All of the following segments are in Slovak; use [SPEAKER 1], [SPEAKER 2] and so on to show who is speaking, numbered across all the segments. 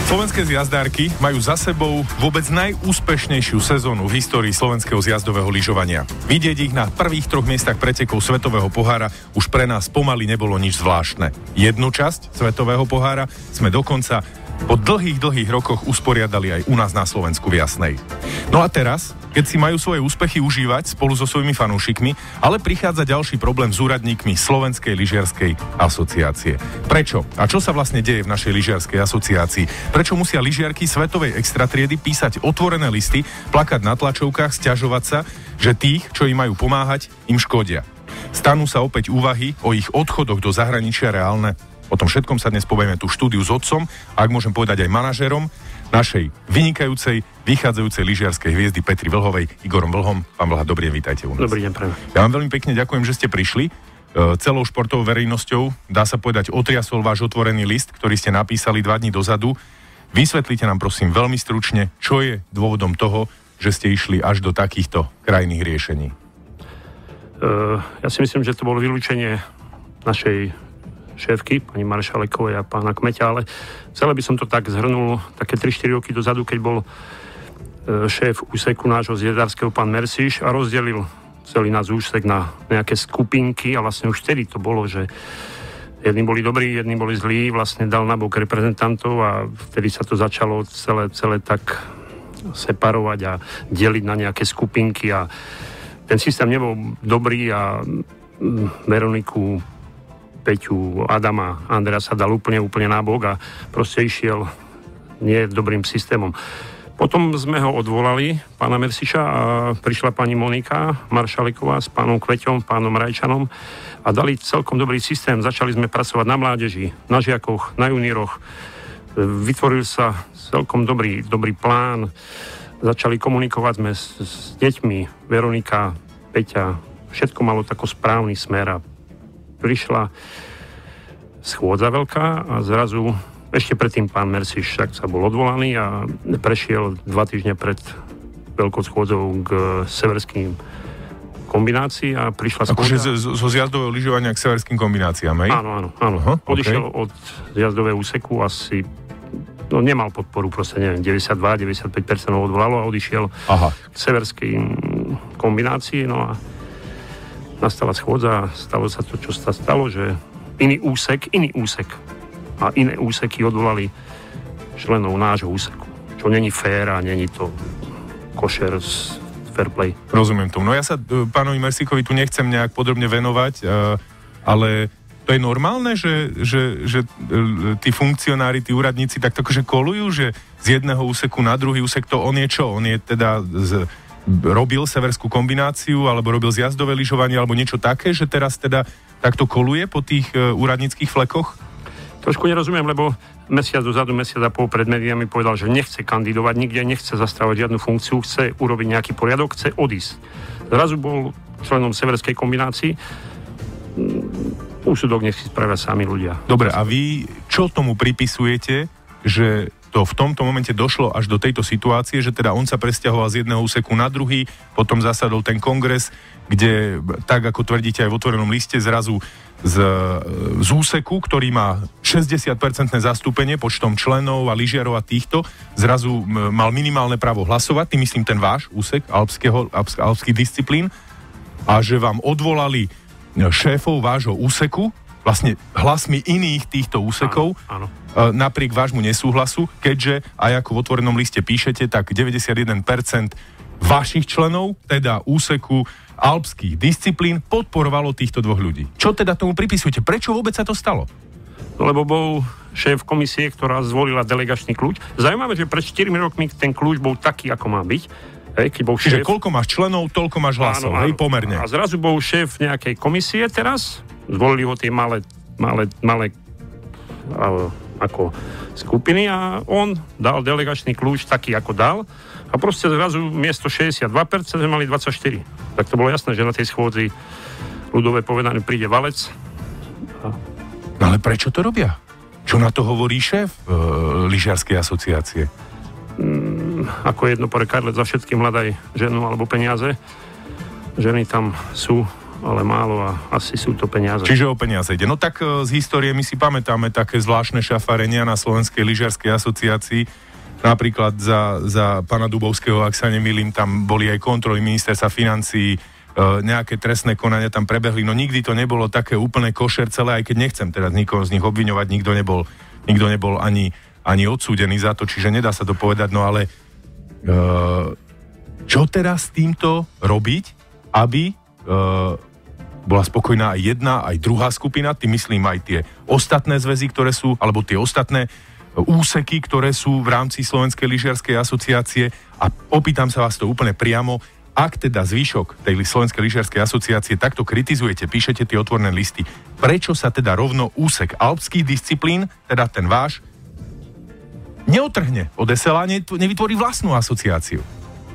[SPEAKER 1] Slovenské zjazdárky majú za sebou vôbec najúspešnejšiu sezónu v histórii slovenského zjazdového lyžovania. Vidieť ich na prvých 3 miestach pretekov Svetového pohára už pre nás pomaly nebolo nič zvláštne. Jednu časť Svetového pohára sme dokonca po dlhých rokoch usporiadali aj u nás na Slovensku v Jasnej. No a teraz, keď si majú svoje úspechy užívať spolu so svojimi fanúšikmi, ale prichádza ďalší problém s úradníkmi Slovenskej lyžiarskej asociácie. Prečo? A čo sa vlastne deje v našej lyžiarskej asociácii? Prečo musia lyžiarky svetovej extratriedy písať otvorené listy, plakať na tlačovkách, sťažovať sa, že tých, čo im majú pomáhať, im škodia? Stanú sa opäť úvahy o ich odchodoch do zahraničia reálne? O tom všetkom sa dnes povieme tu v štúdiu s otcom, a ak môžem povedať aj manažérom našej vynikajúcej, vychádzajúcej lyžiarskej hviezdy Petry Vlhovej, Igorom Vlhom. Pán Vlha, dobrý deň, vítajte u nás.
[SPEAKER 2] Dobrý deň, prajem.
[SPEAKER 1] Ja vám veľmi pekne ďakujem, že ste prišli. Celou športovou verejnosťou, dá sa povedať, otriasol váš otvorený list, ktorý ste napísali 2 dní dozadu. Vysvetlite nám prosím veľmi stručne, čo je dôvodom toho, že ste išli až do takýchto krajných riešení.
[SPEAKER 2] Ja si myslím, že to bolo vylúčenie našej šéfky, pani Maršalekovej a pána Kmeťa, ale celé by som to tak zhrnul také 3-4 roky dozadu, keď bol šéf úseku nášho zjezdárskeho pán Mersiš a rozdelil celý náš úsek na nejaké skupinky a vlastne už vtedy to bolo, že jedni boli dobrí, jedni boli zlí, vlastne dal nabok reprezentantov a vtedy sa to začalo celé tak separovať a deliť na nejaké skupinky a ten systém nebol dobrý a Veroniku, Peťu, Adama, Andrea sa dal úplne nabok a proste išiel nie dobrým systémom. Potom sme ho odvolali, pána Mersiša, a prišla pani Monika Maršaleková s pánom Kveťom, pánom Rajčanom a dali celkom dobrý systém. Začali sme pracovať na mládeži, na žiakoch, na junioroch. Vytvoril sa celkom dobrý plán. Začali komunikovať sme s deťmi. Veronika, Peťa, všetko malo tako správny smer a prišla schôdza veľká a zrazu ešte predtým pán Mersiš však sa bol odvolaný a prešiel 2 týždne pred veľkou schôdzou k severským kombinácii a prišla schôdza.
[SPEAKER 1] Akože zo zjazdového lyžovania k severským kombináciám, hej?
[SPEAKER 2] Áno. Odišiel od zjazdového úseku asi, nemal podporu, proste neviem, 92-95% ho odvolalo a odišiel k severským kombinácii, no a nastala schôdza, stalo sa to, čo sa stalo, že iný úsek a iné úseky odvolali členov nášho úseku. Čo není fér a není to košer z fair play.
[SPEAKER 1] Rozumiem tomu. No ja sa pánovi Mersíkovi tu nechcem nejak podrobne venovať, ale to je normálne, že tí funkcionári, tí úradníci tak akože kolujú, že z jedného úseku na druhý úsek to on je čo? On je teda robil severskú kombináciu, alebo robil zjazdové lyžovanie, alebo niečo také, že teraz teda takto koluje po tých úradníckych flekoch?
[SPEAKER 2] Trošku nerozumiem, lebo mesiac a pol pred médiami povedal, že nechce kandidovať nikde, nechce zastávať žiadnu funkciu, chce urobiť nejaký poriadok, chce odísť. Zrazu bol členom severskej kombinácii. Úsudok nech si spravia sami ľudia.
[SPEAKER 1] Dobre, a vy čo tomu pripisujete, že to v tomto momente došlo až do tejto situácie, že teda on sa presťahoval z jedného úseku na druhý, potom zasadol ten kongres, kde, tak ako tvrdíte aj v otvorenom liste, zrazu z úseku, ktorý má 60% zastúpenie počtom členov a lyžiarov a týchto, zrazu mal minimálne právo hlasovať, tým myslím ten váš úsek alpských disciplín, a že vám odvolali šéfov vášho úseku, vlastne hlasmi iných týchto úsekov,
[SPEAKER 2] áno.
[SPEAKER 1] Napriek vášmu nesúhlasu, keďže, aj ako v otvorenom liste píšete, tak 91% vašich členov, teda úseku alpských disciplín, podporovalo týchto 2 ľudí. Čo teda tomu pripisujete? Prečo vôbec sa to stalo?
[SPEAKER 2] No, lebo bol šéf komisie, ktorá zvolila delegačný kľúč. Zaujímavé, že pred 4 rokmi ten kľúč bol taký, ako má byť. Keď bol šéf...
[SPEAKER 1] Čiže koľko máš členov, toľko máš hlasov, hej, pomerne.
[SPEAKER 2] A zrazu bol šéf nejakej komisie teraz, zvolili ho tie malé ako skupiny a on dal delegačný kľúč taký, ako dal a proste zrazu miesto 62% sme mali 24. Tak to bolo jasné, že na tej schôdzi ľudové povedané príde valec.
[SPEAKER 1] No ale prečo to robia? Čo na to hovorí šéf lyžiarskej asociácie?
[SPEAKER 2] Ako jedno porekadle, za všetkým hľadaj ženu alebo peniaze. Ženy tam sú málo a asi sú to peniaze.
[SPEAKER 1] Čiže o peniaze ide. No tak z histórie my si pamätáme také zvláštne šafarenia na Slovenskej lyžiarskej asociácii. Napríklad za pána Dubovského, ak sa nemýlim, tam boli aj kontroly ministerstva financií, nejaké trestné konania tam prebehli. No nikdy to nebolo také úplne košer celé, aj keď nechcem teraz nikoho z nich obviňovať, nikto nebol ani odsúdený za to, čiže nedá sa to povedať, no ale čo teraz s týmto robiť, aby bola spokojná aj jedna, aj druhá skupina, tým myslím aj tie ostatné zväzy, ktoré sú, alebo tie ostatné úseky, ktoré sú v rámci Slovenskej lyžiarskej asociácie, a opýtam sa vás to úplne priamo, ak teda zvyšok tej Slovenskej lyžiarskej asociácie takto kritizujete, píšete tie otvorené listy, prečo sa teda rovno úsek alpských disciplín, teda ten váš, neotrhne od SLA, nevytvorí vlastnú asociáciu?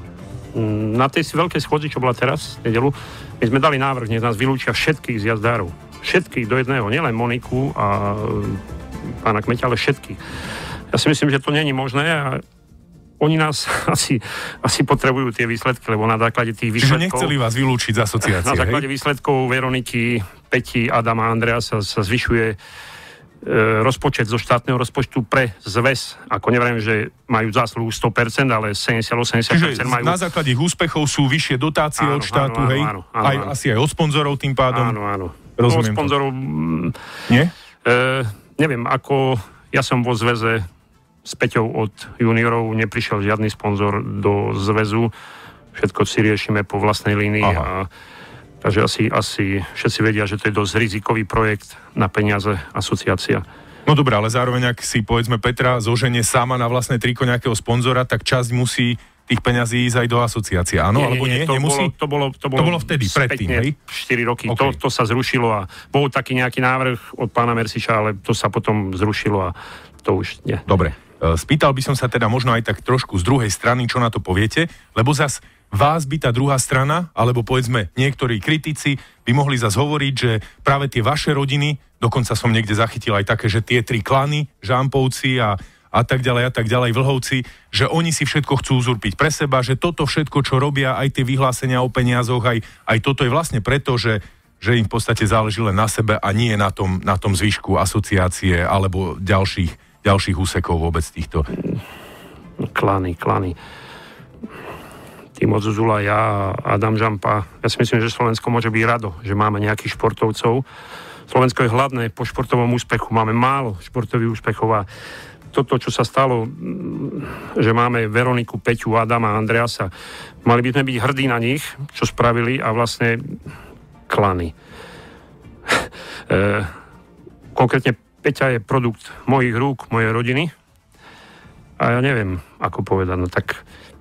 [SPEAKER 2] Na tej veľkej schôdzi, čo bola teraz v nedeľu, my sme dali návrh, nech nás vylúčia všetkých z jazdárov. Všetkých do jedného, nielen Moniku a pána Kmeťa, ale všetkých. Ja si myslím, že to nie je možné a oni nás asi potrebujú tie výsledky, lebo na základe tých výsledkov...
[SPEAKER 1] Čiže nechceli vás vylúčiť z asociácie,
[SPEAKER 2] na základe výsledkov Veroniky, Peti, Adama a Andreasa sa zvyšuje rozpočet zo štátneho rozpočtu pre zväz. Ako nevriem, že majú zásluhu 100%, ale 70-80% majú...
[SPEAKER 1] Na základe ich úspechov sú vyššie dotácie od štátu, hej?
[SPEAKER 2] Áno.
[SPEAKER 1] Asi aj od sponzorov tým pádom?
[SPEAKER 2] Áno.
[SPEAKER 1] Rozumiem
[SPEAKER 2] od sponzorov...
[SPEAKER 1] Nie?
[SPEAKER 2] Neviem, ako... Ja som vo zväze s Peťou od juniorov, neprišiel žiadny sponzor do zväzu. Všetko si riešime po vlastnej línii a takže asi všetci vedia, že to je dosť rizikový projekt na peniaze asociácia.
[SPEAKER 1] No dobré, ale zároveň, ak si povedzme Petra zoženie sama na vlastné triko nejakého sponzora, tak časť musí tých peňazí ísť aj do asociácie. Áno, alebo nie? Nemusí?
[SPEAKER 2] To bolo vtedy,
[SPEAKER 1] predtým, hej?
[SPEAKER 2] 4 roky.
[SPEAKER 1] Okay.
[SPEAKER 2] To sa zrušilo a bol taký nejaký návrh od pána Mersiša, ale to sa potom zrušilo a to už nie.
[SPEAKER 1] Dobre. Spýtal by som sa teda možno aj tak trošku z druhej strany, čo na to poviete, lebo zas vás by tá druhá strana, alebo povedzme niektorí kritici by mohli zase hovoriť, že práve tie vaše rodiny, dokonca som niekde zachytil aj také, že tie 3 klany, Žampovci a tak ďalej, Vlhovci, že oni si všetko chcú uzurpiť pre seba, že toto všetko, čo robia, aj tie vyhlásenia o peniazoch, aj toto je vlastne preto, že im v podstate záleží len na sebe a nie na tom zvyšku asociácie alebo ďalších úsekov vôbec týchto.
[SPEAKER 2] Klany. Timo Zuzula, ja, Adam Žampa. Ja si myslím, že Slovensko môže byť rado, že máme nejakých športovcov. Slovensko je hladné po športovom úspechu. Máme málo športových úspechov a toto, čo sa stalo, že máme Veroniku, Peťu, Adama, Andreasa, mali by sme byť hrdí na nich, čo spravili a vlastne klany. Konkrétne Peťa je produkt mojich rúk, mojej rodiny a ja neviem, ako povedať, no tak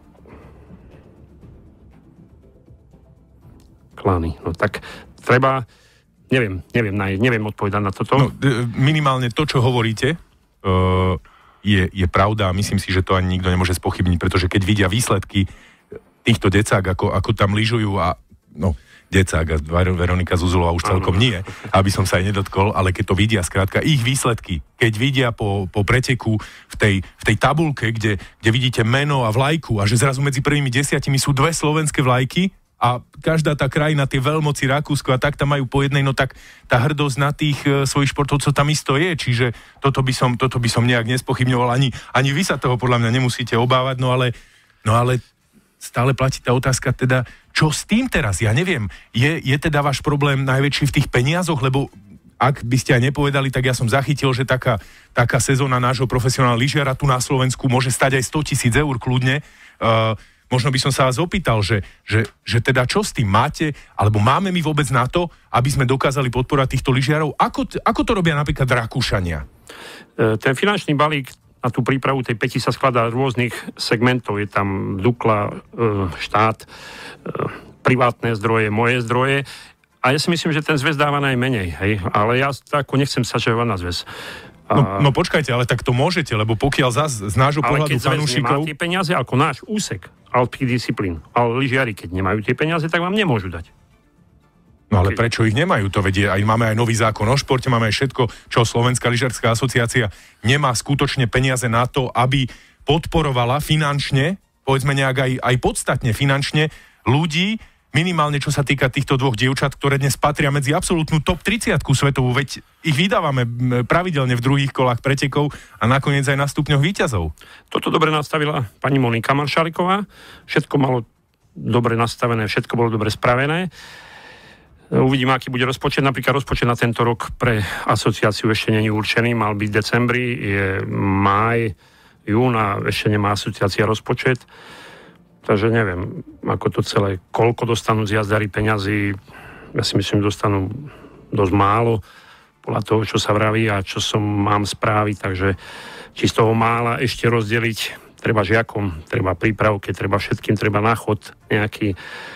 [SPEAKER 2] klany. No tak treba, neviem odpovedať na toto.
[SPEAKER 1] No, minimálne to, čo hovoríte, je pravda a myslím si, že to ani nikto nemôže spochybniť, pretože keď vidia výsledky týchto decák, ako tam lyžujú a decák a Veronika Zuzulová už celkom nie, aby som sa aj nedotkol, ale keď to vidia skrátka ich výsledky, keď vidia po preteku v tej tabuľke, kde vidíte meno a vlajku a že zrazu medzi prvými 10 sú 2 slovenské vlajky a každá tá krajina, tie veľmoci Rakúsko a tak tam majú po jednej, no tak tá hrdosť na tých svojich športovcov tam isto je, čiže toto by som nejak nespochybňoval, ani vy sa toho podľa mňa nemusíte obávať, no ale stále platí tá otázka teda, čo s tým teraz? Ja neviem, je teda váš problém najväčší v tých peniazoch, lebo ak by ste aj nepovedali, tak ja som zachytil, že taká sezóna nášho profesionálneho lyžiara tu na Slovensku môže stať aj 100 000 eur kľudne. Možno by som sa vás opýtal, že teda čo s tým máte, alebo máme my vôbec na to, aby sme dokázali podporovať týchto lyžiarov? Ako to robia napríklad Rakúšania?
[SPEAKER 2] Ten finančný balík na tú prípravu tej Peti sa skladá z rôznych segmentov. Je tam Dukla, štát, privátne zdroje, moje zdroje. A ja si myslím, že ten zväz dáva najmenej. Hej? Ale ja ako nechcem sa čahovať na zväz.
[SPEAKER 1] No počkajte, ale tak to môžete, lebo pokiaľ z nášho pohľadu fanúšikov...
[SPEAKER 2] Ale keď zväz nemá tie peniaze ako náš úsek alpských disciplín, ale lyžiari, keď nemajú tie peniaze, tak vám nemôžu dať.
[SPEAKER 1] No ale prečo ich nemajú? To vedie, máme aj nový zákon o športe, máme aj všetko, čo Slovenská lyžiarska asociácia nemá skutočne peniaze na to, aby podporovala finančne, povedzme nejak aj podstatne finančne, ľudí, minimálne čo sa týka týchto dvoch dievčat, ktoré dnes patria medzi absolútnu top 30 svetovú, veď ich vydávame pravidelne v druhých kolách pretekov a nakoniec aj na stupňoch víťazov.
[SPEAKER 2] Toto dobre nastavila pani Monika Maršaliková. Všetko malo dobre nastavené, všetko bolo dobre spravené. Uvidíme, aký bude rozpočet. Napríklad rozpočet na tento rok pre asociáciu ešte nie je určený. Mal byť v decembri, je máj, jún a ešte nemá asociácia rozpočet. Takže neviem, ako to celé, koľko dostanú z jazdári peňazí. Ja si myslím, dostanú dosť málo podľa toho, čo sa vraví a čo mám správy. Takže či z toho mála ešte rozdeliť, treba žiakom, treba prípravke, treba všetkým, treba na chod nejaký.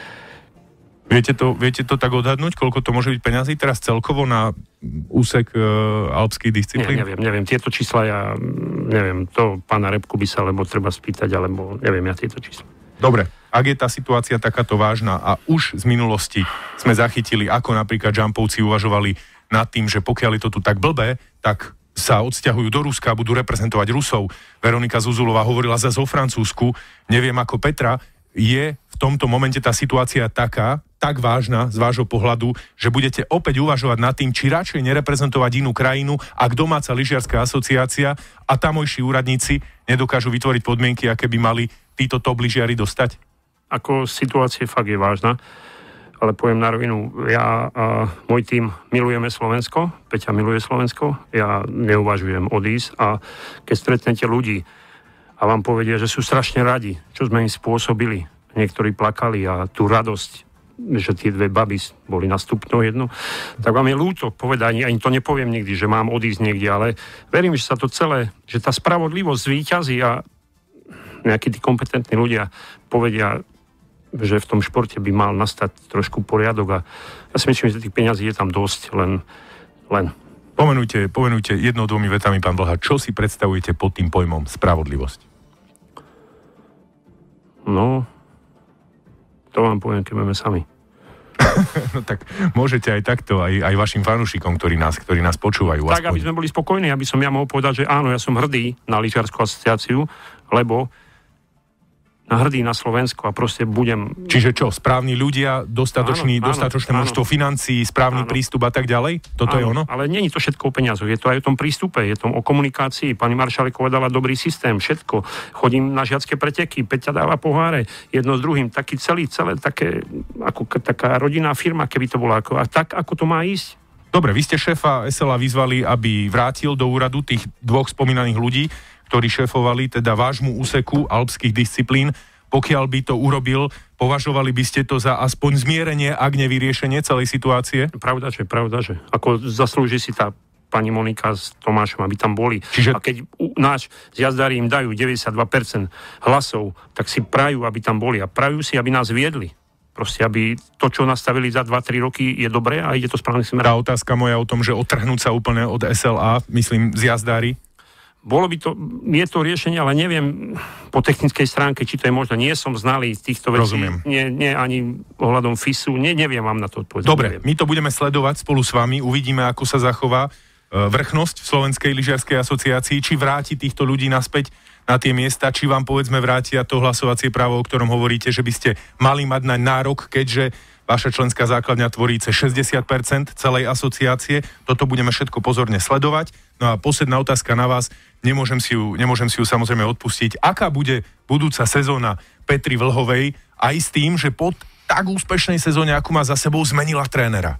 [SPEAKER 1] Viete to tak odhadnúť, koľko to môže byť peňazí teraz celkovo na úsek alpských disciplín?
[SPEAKER 2] Neviem. Tieto čísla ja neviem. To pána Repku by sa alebo treba spýtať, alebo neviem ja tieto čísla.
[SPEAKER 1] Dobre, ak je tá situácia takáto vážna a už z minulosti sme zachytili, ako napríklad jumpovci uvažovali nad tým, že pokiaľ je to tu tak blbé, tak sa odsťahujú do Ruska a budú reprezentovať Rusov. Veronika Zuzulová hovorila zase o Francúzsku, neviem ako Petra. Je v tomto momente tá situácia tak vážna z vášho pohľadu, že budete opäť uvažovať nad tým, či radšej nereprezentovať inú krajinu, ak domáca lyžiarska asociácia a tamojší úradníci nedokážu vytvoriť podmienky, aké by mali títo top lyžiari dostať?
[SPEAKER 2] Ako situácia fakt je vážna, ale poviem na rovinu, ja a môj tím milujeme Slovensko, Peťa miluje Slovensko, ja neuvažujem odísť a keď stretnete ľudí a vám povedia, že sú strašne radi, čo sme im spôsobili. Niektorí plakali a tú radosť, že tie dve baby boli na stupňu jednu, tak vám je ľúto povedať, ani to nepoviem nikdy, že mám odísť niekde, ale verím, že sa to celé, že tá spravodlivosť zvíťazí a nejakí tí kompetentní ľudia povedia, že v tom športe by mal nastať trošku poriadok a ja si myslím, že tých peňazí je tam dosť, len.
[SPEAKER 1] Pomenujte jednou, dvomi vetami, pán Blha, čo si predstavujete pod tým pojmom spravodlivosť?
[SPEAKER 2] No, to vám poviem, keď budeme sami.
[SPEAKER 1] No tak môžete aj takto, aj vašim fanúšikom, ktorí nás počúvajú.
[SPEAKER 2] Tak, aby sme boli spokojní, aby som ja mohol povedať, že áno, ja som hrdý na lyžiarsku asociáciu, lebo hrdý na Slovensko a proste budem. Čiže čo, správni ľudia, dostatočné množstvo financií, správny prístup a tak ďalej? Toto je ono? Ale nie je to všetko o peniazoch, je to aj o tom prístupe, je to o komunikácii. Pani Maršaliková dala dobrý systém, všetko. Chodím na žiacké preteky, Peťa dáva poháre, jedno s druhým, taký celé také, ako taká rodinná firma, keby to bola, a tak, ako to má ísť.
[SPEAKER 1] Dobre, vy ste šéfa SLA vyzvali, aby vrátil do úradu tých dvoch spomínaných ľudí, ktorí šéfovali teda vášmu úseku alpských disciplín. Pokiaľ by to urobil, považovali by ste to za aspoň zmierenie, ak nevyriešenie celej situácie?
[SPEAKER 2] Pravda, že. Ako zaslúži si tá pani Monika s Tomášom, aby tam boli.
[SPEAKER 1] Čiže...
[SPEAKER 2] A keď náš jazdári im dajú 92% hlasov, tak si prajú, aby tam boli. A prajú si, aby nás viedli. Proste, aby to, čo nastavili za 2-3 roky, je dobré a ide to správnym smerom.
[SPEAKER 1] Tá otázka moja o tom, že odtrhnúť sa úplne od SLA, myslím, z jazdári.
[SPEAKER 2] Je to riešenie, ale neviem po technickej stránke, či to je možno. Nie som znalý týchto vecí.
[SPEAKER 1] Rozumiem.
[SPEAKER 2] Nie ani ohľadom FISu. Neviem vám na to odpovedať.
[SPEAKER 1] Dobre, my to budeme sledovať spolu s vami. Uvidíme, ako sa zachová vrchnosť v Slovenskej lyžiarskej asociácii, či vráti týchto ľudí naspäť na tie miesta, či vám povedzme vrátia to hlasovacie právo, o ktorom hovoríte, že by ste mali mať na nárok, keďže vaša členská základňa tvorí 60% celej asociácie. Toto budeme všetko pozorne sledovať. No a posledná otázka na vás. Nemôžem si ju samozrejme odpustiť. Aká bude budúca sezóna Petry Vlhovej aj s tým, že po tak úspešnej sezóne, ako má za sebou, zmenila trénera?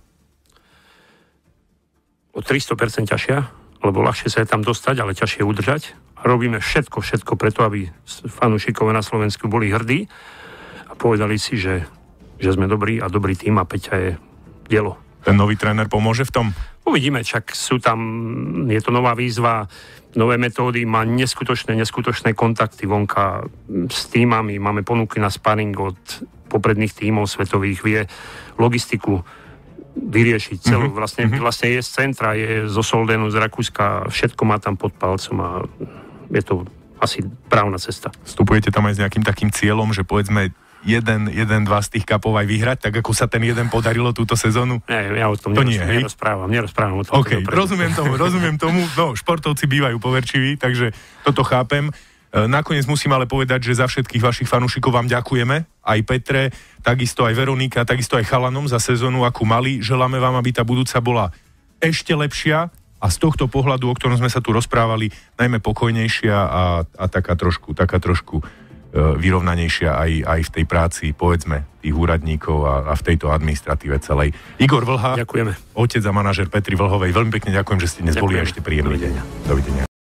[SPEAKER 2] O 300% ťažšia, lebo ľahšie sa je tam dostať, ale ťažšie udržať. A robíme všetko preto, aby fanúšikovia na Slovensku boli hrdí a povedali si, že sme dobrí a dobrý tým a Peťa je dielo.
[SPEAKER 1] Ten nový tréner pomôže v tom?
[SPEAKER 2] Uvidíme, však je to nová výzva, nové metódy, má neskutočné kontakty vonka s tímami, máme ponuky na sparing od popredných tímov svetových, vie logistiku vyriešiť celú. Vlastne je z centra, je zo Soldenu, z Rakúska, všetko má tam pod palcom a je to asi právna cesta. Vstupujete
[SPEAKER 1] tam aj s nejakým takým cieľom, že povedzme dva z tých kapov aj vyhrať, tak ako sa ten jeden podarilo túto sezónu?
[SPEAKER 2] Nie, ja o tom nerozprávam o tom.
[SPEAKER 1] OK, rozumiem tomu. No, športovci bývajú poverčiví, takže toto chápem. Nakoniec musím ale povedať, že za všetkých vašich fanúšikov vám ďakujeme aj Petre, takisto aj Veronika, takisto aj chalanom za sezónu, akú mali. Želáme vám, aby tá budúca bola ešte lepšia a z tohto pohľadu, o ktorom sme sa tu rozprávali, najmä pokojnejšia a taká trošku vyrovnanejšia aj v tej práci, povedzme, tých úradníkov a v tejto administratíve celej. Igor Vlha,
[SPEAKER 2] ďakujeme.
[SPEAKER 1] Otec a manažer Petry Vlhovej, veľmi pekne ďakujem, že ste dnes boli a ešte príjemný deň. Dovidenia.